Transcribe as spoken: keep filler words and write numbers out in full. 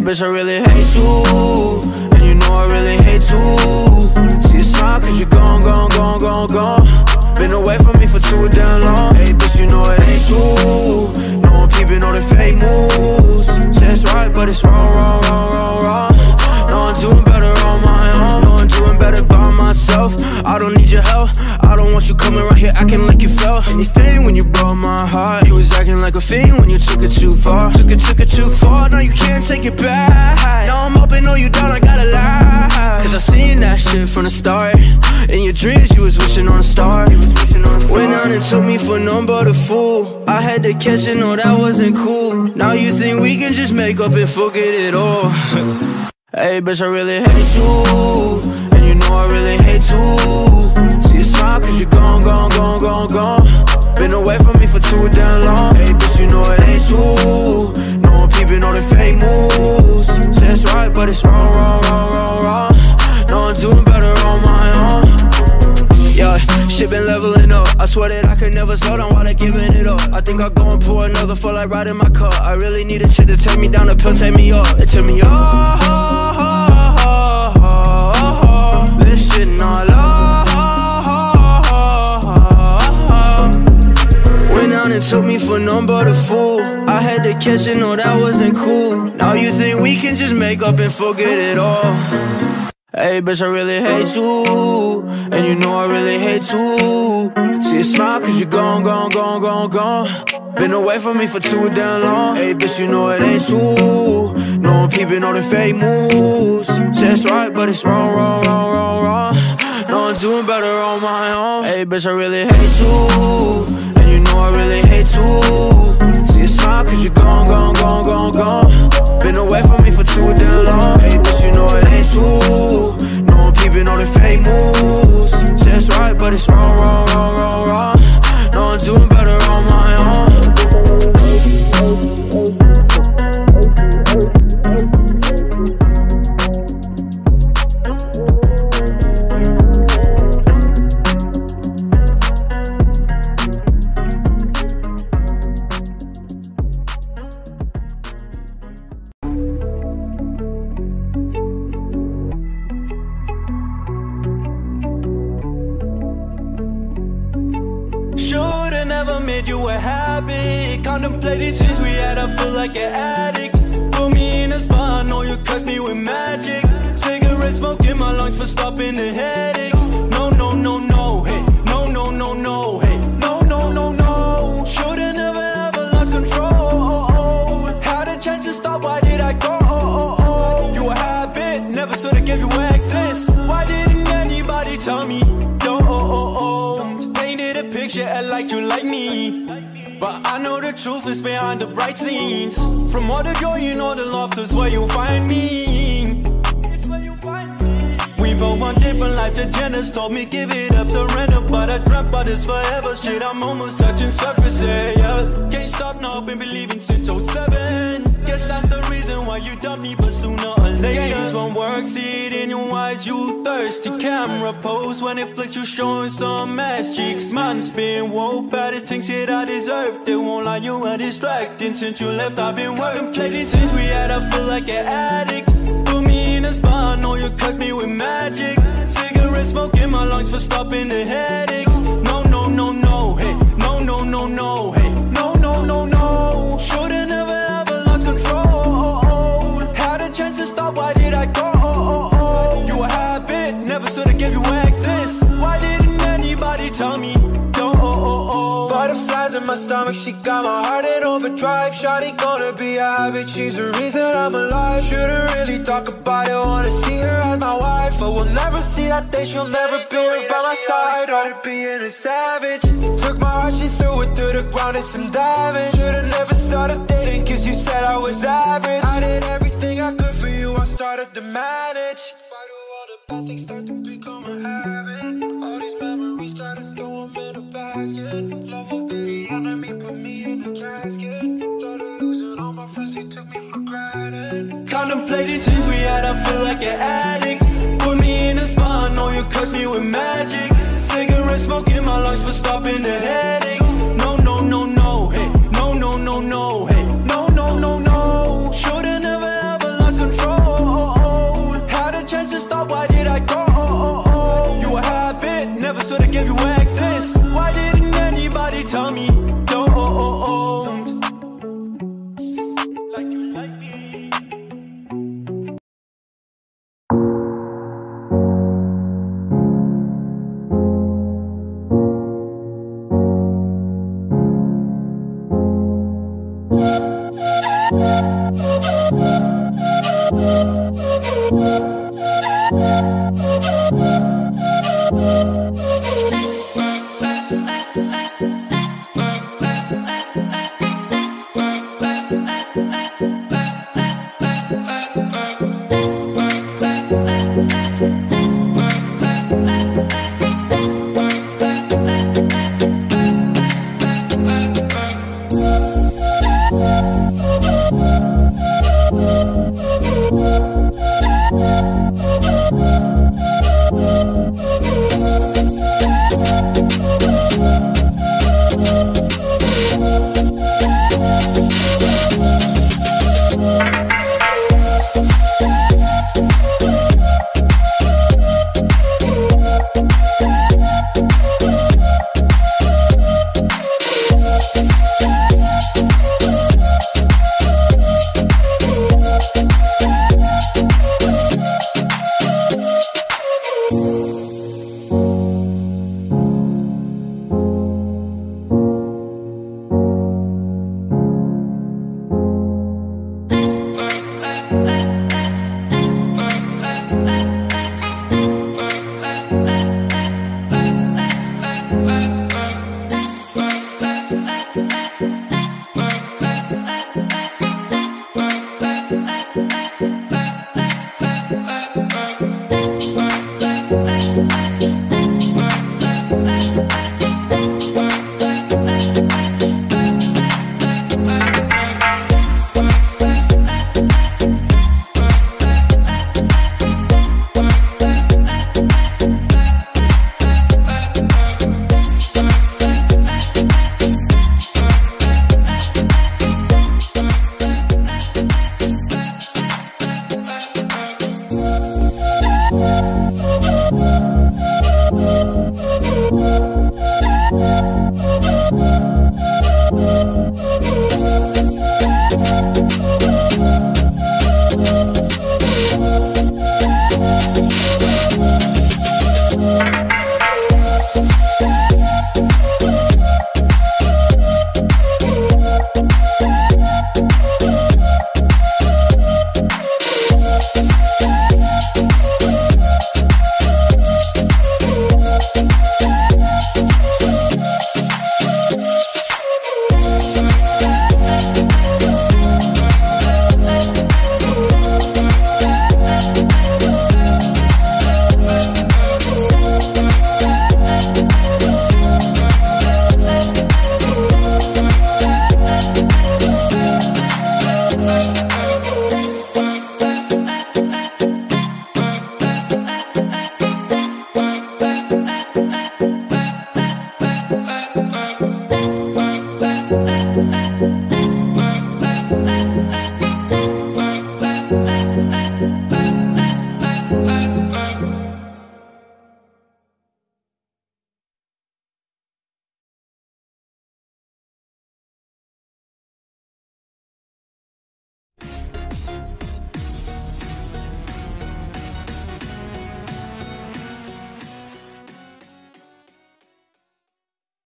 bitch, I really hate you, and you know I really hate you. See you smile cause you're gone, gone, gone, gone, gone. Been away from me for too damn long. Hey bitch, you know it ain't you. No one peeping on the fake moves. Say it's right, but it's wrong, wrong, wrong, wrong, wrong. No, I'm doing better on my own. No, I'm doing better by myself. I don't need your help. I don't want you coming around here acting like you felt anything when you broke my heart. You was acting like a fiend when you took it too far. Took it, took it too far. Now you can't take it back. Now I'm up and know you down, I gotta lie. Cause I seen that shit from the start. In your dreams you was wishing on a star. Went out and took me for none but a fool. I had to catch it, no that wasn't cool. Now you think we can just make up and forget it all. Hey bitch, I really hate you, and you know I really hate you. See you smile cause you're gone, gone, gone, gone, gone. Been away from me for too damn long. Hey bitch, you know it ain't you. No one peeping on the fake moves. Say it's right, but it's wrong, wrong, wrong, wrong, wrong. No, I'm doing better on my own. Yeah, shit been leveling up. I swear that I could never slow down while they giving it up. I think I'll go and pour another for like riding my car. I really needed shit to take me down, the pill take me up. It took me up. This shit not love. Went out and took me for none but a fool. I had to catch it, no that wasn't cool. Now you think we can just make up and forget it all. Hey bitch, I really hate you, and you know I really hate you. See you smile cause you're gone, gone, gone, gone, gone. Been away from me for too damn long. Hey bitch, you know it ain't you. No one peeping on the fake moves. Say it's right, but it's wrong, wrong, wrong, wrong, wrong. No, I'm doing better on my own. Hey bitch, I really hate you, and you know I really hate you. See you smile cause you're gone, gone, gone, gone, gone. Been away from me for too damn long. Hey bitch, you know it ain't you. No one peeping on the fake moves. Say it's right, but it's wrong, wrong, wrong, wrong, wrong. No, I'm doing better on my own. You a habit, contemplating since we had, I feel like an addict. Put me in a spot, I know you cut me with magic. Cigarette smoke in my lungs for stopping the headaches. No, no, no, no, hey, no, no, no, no, hey, no, no, no, no. Should've never ever lost control. Had a chance to stop, why did I go? You a habit, never should've gave you access. Why didn't anybody tell me? Picture act like you like me, but I know the truth is behind the bright scenes. From all the joy, you know the laughter's where you find me. It's where you find me. We both want different life agendas. Told me give it up, surrender, but I dreamt about this forever. Shit, I'm almost touching surface, yeah. Can't stop now, been believing since oh seven. Guess that's the reason why you dumped me, but sooner or later games won't work, see it in your eyes, you thirsty. Camera pose when it flicks, you showing some ass cheeks. Man's been woke, baddest things shit I deserve. They won't lie, you were distracting. Since you left, I've been contemplating since we had, I feel like an addict. Put me in a spot, I know you cut me with magic. Cigarette smoke in my lungs for stopping the headaches. No, no, no, no, hey, no, no, no, no, hey, no, no, no, no. Should've never ever lost control. Had a chance to stop, why did I go? You a habit, never should've gave you access. Why didn't anybody tell me? Don't. Butterflies in my stomach, she got my heart in overdrive. Shawty gonna be a habit, she's the reason I'm alive. Shouldn't really talk about it, wanna see her as my wife, but we'll never see that day, she'll never be right by my side. Started being a savage, took my heart, she threw it to the ground, it's some damage. Should've never started dating, cause you said I was average. I did everything I could for you, I started to manage. Why do all the bad things start to become a habit? All these memories, gotta throw them in a basket. Love will be the enemy, put me in a casket. Started losing all my friends, they took me for granted. Contemplating since we had, I feel like an addict. Put me in a spot, I know you cut me with magic. Cigarette smoke in my lungs for stopping the headaches. No, no, no, no, hey, no, no, no, no, hey, no, no, no, no. Should've never ever lost Bye.